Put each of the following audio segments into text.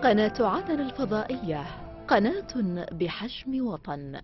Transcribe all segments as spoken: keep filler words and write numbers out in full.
قناة عدن الفضائية، قناة بحجم وطن.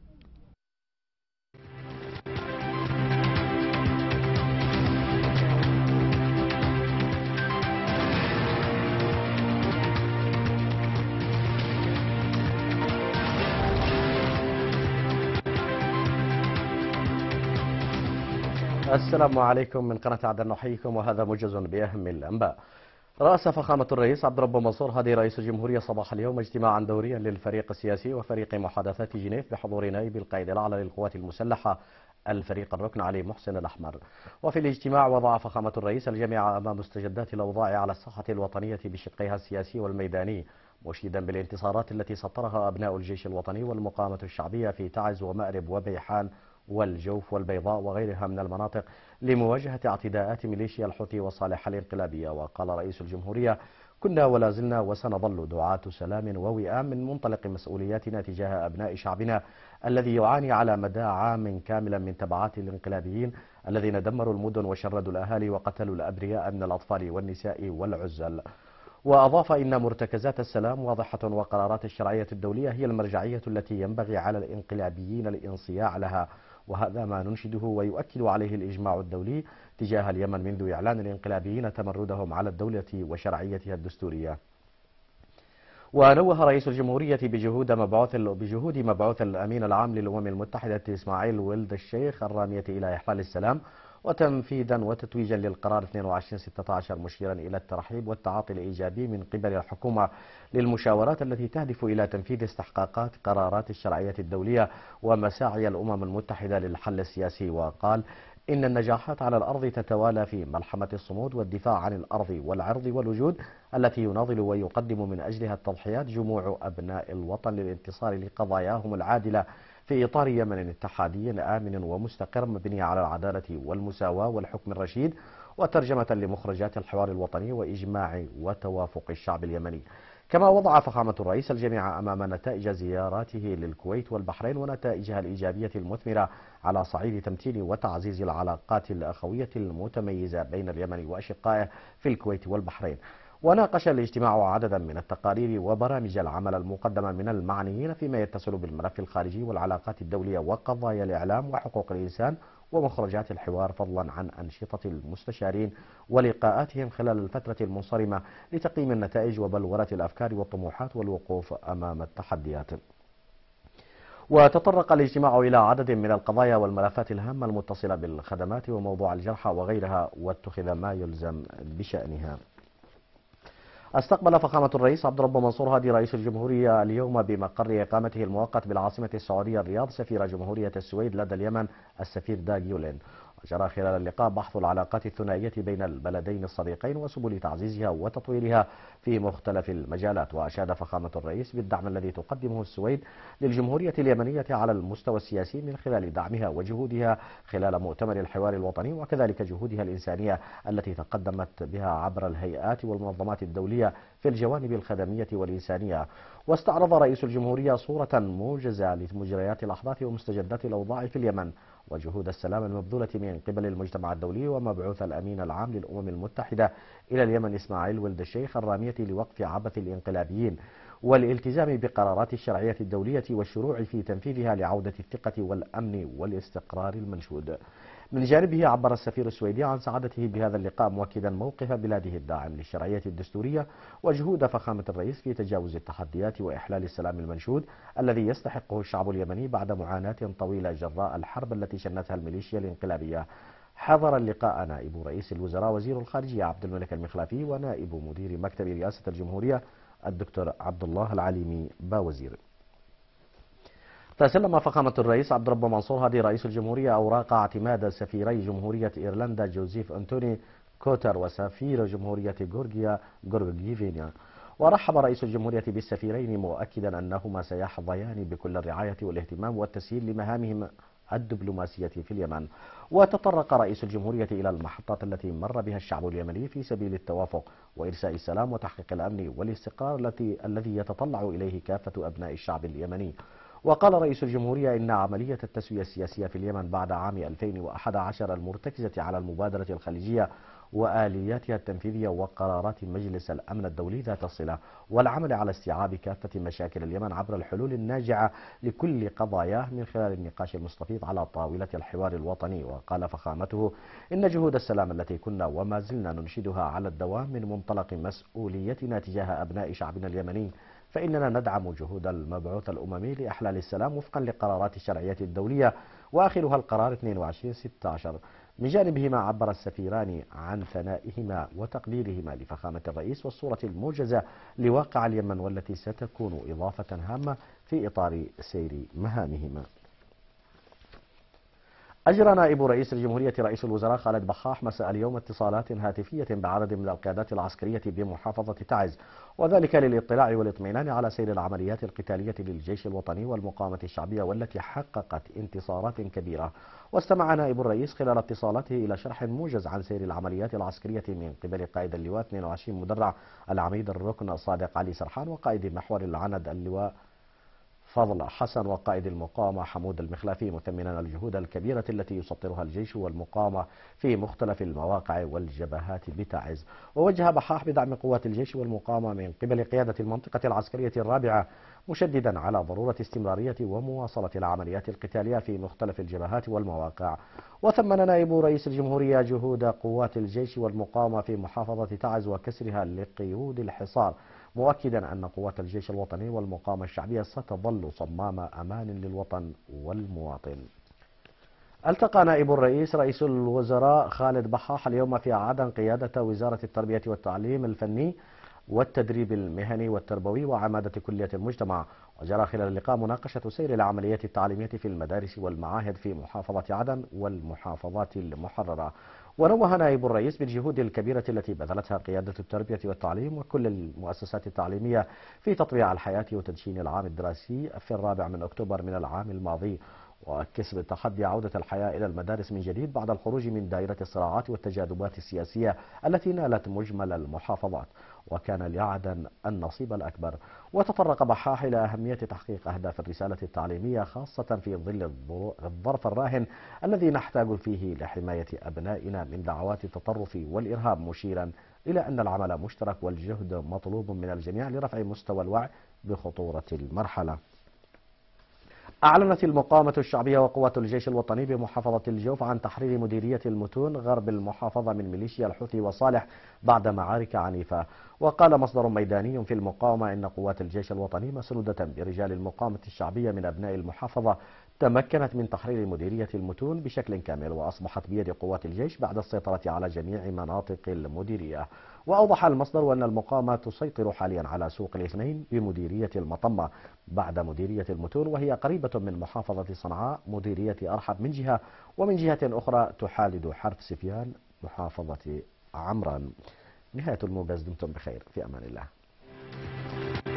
السلام عليكم من قناة عدن، نحييكم وهذا موجز بأهم الأنباء. رأس فخامة الرئيس عبد الرب منصور هادي رئيس الجمهورية صباح اليوم اجتماعا دوريا للفريق السياسي وفريق محادثات جنيف بحضور نائب القائد الأعلى للقوات المسلحة الفريق الركن علي محسن الأحمر. وفي الاجتماع وضع فخامة الرئيس الجميع أمام مستجدات الأوضاع على الساحة الوطنية بشقيها السياسي والميداني، مشيدا بالانتصارات التي سطرها أبناء الجيش الوطني والمقاومة الشعبية في تعز ومأرب وبيحان والجوف والبيضاء وغيرها من المناطق لمواجهة اعتداءات ميليشيا الحوثي والصالحة الانقلابية. وقال رئيس الجمهورية: كنا ولا زلنا وسنظل دعاة سلام ووئام من منطلق مسؤولياتنا تجاه أبناء شعبنا الذي يعاني على مدى عام كاملا من تبعات الانقلابيين الذين دمروا المدن وشردوا الأهالي وقتلوا الأبرياء من الأطفال والنساء والعزل. وأضاف: إن مرتكزات السلام واضحة وقرارات الشرعية الدولية هي المرجعية التي ينبغي على الانقلابيين الانصياع لها، وهذا ما ننشده ويؤكد عليه الإجماع الدولي تجاه اليمن منذ إعلان الانقلابيين تمردهم على الدولة وشرعيتها الدستورية. ونوه رئيس الجمهورية بجهود مبعوث بجهود مبعوث الأمين العام للأمم المتحدة إسماعيل ولد الشيخ الرامية إلى إحلال السلام وتنفيذا وتتويجا للقرار اثنين وعشرين ستة عشر، مشيرا إلى الترحيب والتعاطي الإيجابي من قبل الحكومة للمشاورات التي تهدف إلى تنفيذ استحقاقات قرارات الشرعية الدولية ومساعي الأمم المتحدة للحل السياسي. وقال: إن النجاحات على الأرض تتوالى في ملحمة الصمود والدفاع عن الأرض والعرض والوجود التي يناضل ويقدم من أجلها التضحيات جموع أبناء الوطن للانتصار لقضاياهم العادلة في إطار يمن اتحادي آمن ومستقر مبني على العدالة والمساواة والحكم الرشيد، وترجمة لمخرجات الحوار الوطني وإجماع وتوافق الشعب اليمني. كما وضع فخامة الرئيس الجميع أمام نتائج زياراته للكويت والبحرين ونتائجها الإيجابية المثمرة على صعيد تمتين وتعزيز العلاقات الأخوية المتميزة بين اليمن وأشقائه في الكويت والبحرين. وناقش الاجتماع عددا من التقارير وبرامج العمل المقدمة من المعنيين فيما يتصل بالملف الخارجي والعلاقات الدولية وقضايا الإعلام وحقوق الإنسان ومخرجات الحوار، فضلا عن أنشطة المستشارين ولقاءاتهم خلال الفترة المنصرمة لتقييم النتائج وبلورة الأفكار والطموحات والوقوف أمام التحديات. وتطرق الاجتماع إلى عدد من القضايا والملفات الهامة المتصلة بالخدمات وموضوع الجرحى وغيرها، واتخذ ما يلزم بشأنها. استقبل فخامة الرئيس عبد الرب منصور هادي رئيس الجمهورية اليوم بمقر إقامته المؤقت بالعاصمة السعودية الرياض سفير جمهورية السويد لدى اليمن السفير داغ يولين. وجرى خلال اللقاء بحث العلاقات الثنائية بين البلدين الصديقين وسبل تعزيزها وتطويرها في مختلف المجالات. وأشاد فخامة الرئيس بالدعم الذي تقدمه السويد للجمهورية اليمنية على المستوى السياسي من خلال دعمها وجهودها خلال مؤتمر الحوار الوطني، وكذلك جهودها الإنسانية التي تقدمت بها عبر الهيئات والمنظمات الدولية في الجوانب الخدمية والإنسانية. واستعرض رئيس الجمهورية صورة موجزة لمجريات الأحداث ومستجدات الأوضاع في اليمن وجهود السلام المبذولة من قبل المجتمع الدولي ومبعوث الأمين العام للأمم المتحدة إلى اليمن إسماعيل ولد الشيخ الرامية لوقف عبث الانقلابيين والالتزام بقرارات الشرعية الدولية والشروع في تنفيذها لعودة الثقة والأمن والاستقرار المنشود. من جانبه عبر السفير السويدي عن سعادته بهذا اللقاء، مؤكدا موقف بلاده الداعم للشرعية الدستورية وجهود فخامة الرئيس في تجاوز التحديات وإحلال السلام المنشود الذي يستحقه الشعب اليمني بعد معاناة طويلة جراء الحرب التي شنتها الميليشيا الانقلابية. حضر اللقاء نائب رئيس الوزراء وزير الخارجية عبد الملك المخلافي ونائب مدير مكتب رئاسة الجمهورية الدكتور عبد الله العليمي باوزير. تسلم فخامة الرئيس عبد الرب منصور هادي رئيس الجمهورية أوراق اعتماد سفيري جمهورية إيرلندا جوزيف أنتوني كوتر وسفير جمهورية جورجيا غورغيفينيا. ورحب رئيس الجمهورية بالسفيرين مؤكدا أنهما سيحظيان بكل الرعاية والاهتمام والتسهيل لمهامهم الدبلوماسية في اليمن. وتطرق رئيس الجمهورية إلى المحطات التي مر بها الشعب اليمني في سبيل التوافق وإرساء السلام وتحقيق الأمن والاستقرار التي الذي يتطلع إليه كافة أبناء الشعب اليمني. وقال رئيس الجمهورية إن عملية التسوية السياسية في اليمن بعد عام ألفين وأحد عشر المرتكزة على المبادرة الخليجية وآلياتها التنفيذية وقرارات مجلس الأمن الدولي ذات الصلة والعمل على استيعاب كافة مشاكل اليمن عبر الحلول الناجعة لكل قضاياه من خلال النقاش المستفيض على طاولة الحوار الوطني. وقال فخامته إن جهود السلام التي كنا وما زلنا ننشدها على الدوام من منطلق مسؤوليتنا تجاه أبناء شعبنا اليمني، فإننا ندعم جهود المبعوث الأممي لإحلال السلام وفقا لقرارات الشرعية الدولية وآخرها القرار اثنين وعشرين ستة عشر. من جانبهما عبر السفيران عن ثنائهما وتقديرهما لفخامة الرئيس والصورة الموجزة لواقع اليمن والتي ستكون إضافة هامة في إطار سير مهامهما. أجرى نائب رئيس الجمهورية رئيس الوزراء خالد بحاح مساء اليوم اتصالات هاتفية بعدد من القيادات العسكرية بمحافظة تعز، وذلك للاطلاع والاطمئنان على سير العمليات القتالية للجيش الوطني والمقاومة الشعبية والتي حققت انتصارات كبيرة. واستمع نائب الرئيس خلال اتصالاته إلى شرح موجز عن سير العمليات العسكرية من قبل قائد اللواء اثنين وعشرين مدرع العميد الركن صادق علي سرحان وقائد محور العند اللواء فضل حسن وقائد المقاومة حمود المخلافي، مثمنا الجهود الكبيرة التي يسطرها الجيش والمقاومة في مختلف المواقع والجبهات بتعز. ووجه بحاح بدعم قوات الجيش والمقاومة من قبل قيادة المنطقة العسكرية الرابعة، مشددا على ضرورة استمرارية ومواصلة العمليات القتالية في مختلف الجبهات والمواقع. وثمن نائب رئيس الجمهورية جهود قوات الجيش والمقاومة في محافظة تعز وكسرها لقيود الحصار، مؤكدا أن قوات الجيش الوطني والمقاومة الشعبية ستظل صمام أمان للوطن والمواطن. التقى نائب الرئيس رئيس الوزراء خالد بحاح اليوم في عدن قيادة وزارة التربية والتعليم الفني والتدريب المهني والتربوي وعمادة كلية المجتمع. وجرى خلال اللقاء مناقشة سير العمليات التعليمية في المدارس والمعاهد في محافظة عدن والمحافظات المحررة. ونوه نائب الرئيس بالجهود الكبيرة التي بذلتها قيادة التربية والتعليم وكل المؤسسات التعليمية في تطبيع الحياة وتدشين العام الدراسي في الرابع من أكتوبر من العام الماضي، وكسب تحدي عودة الحياة إلى المدارس من جديد بعد الخروج من دائرة الصراعات والتجاذبات السياسية التي نالت مجمل المحافظات، وكان لعدن النصيب الأكبر. وتطرق بحاح إلى أهمية تحقيق أهداف الرسالة التعليمية خاصة في ظل الظرف الراهن الذي نحتاج فيه لحماية أبنائنا من دعوات التطرف والإرهاب، مشيرا إلى أن العمل مشترك والجهد مطلوب من الجميع لرفع مستوى الوعي بخطورة المرحلة. أعلنت المقاومة الشعبية وقوات الجيش الوطني بمحافظة الجوف عن تحرير مديرية المتون غرب المحافظة من ميليشيا الحوثي وصالح بعد معارك عنيفة. وقال مصدر ميداني في المقاومة إن قوات الجيش الوطني مسنودة برجال المقاومة الشعبية من أبناء المحافظة تمكنت من تحرير مديرية المتون بشكل كامل، وأصبحت بيد قوات الجيش بعد السيطرة على جميع مناطق المديرية. وأوضح المصدر أن المقاومة تسيطر حاليا على سوق الاثنين بمديرية المطمة بعد مديرية المتون، وهي قريبة من محافظة صنعاء مديرية أرحب من جهة، ومن جهة أخرى تحالد حرف سفيان محافظة عمران. نهاية الموجز، دمتم بخير، في أمان الله.